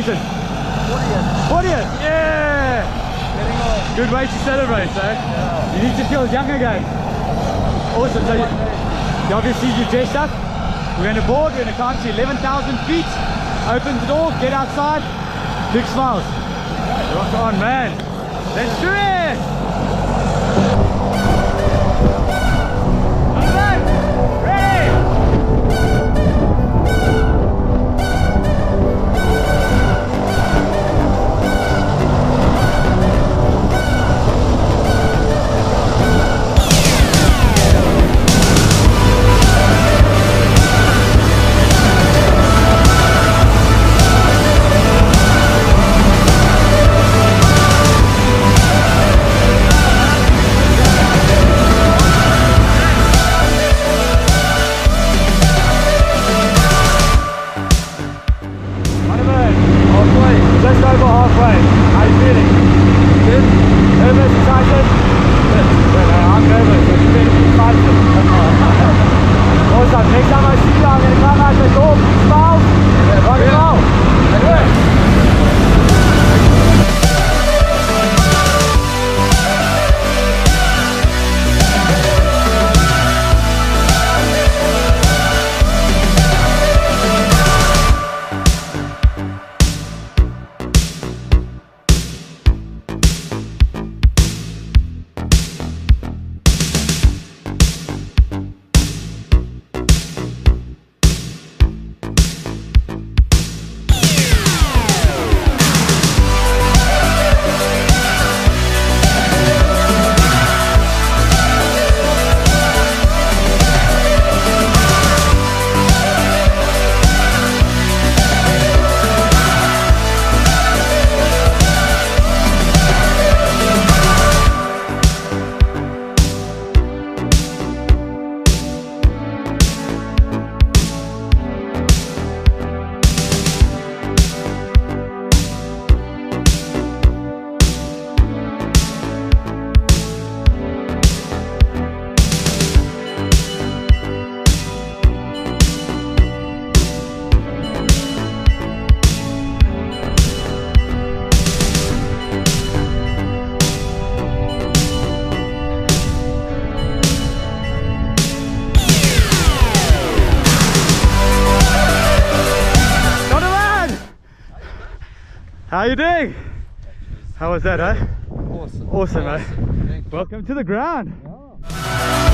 station? 40th. Yeah! Good way to celebrate, eh? You need to feel young again. Awesome. So obviously you dressed up. We're going to board. We're going to climb to 11,000 feet. Open the door. Get outside. Big smiles. Rock on, man. Let's do it! How you doing? How was that, eh? Awesome. Awesome, eh? Welcome to the ground. Yeah.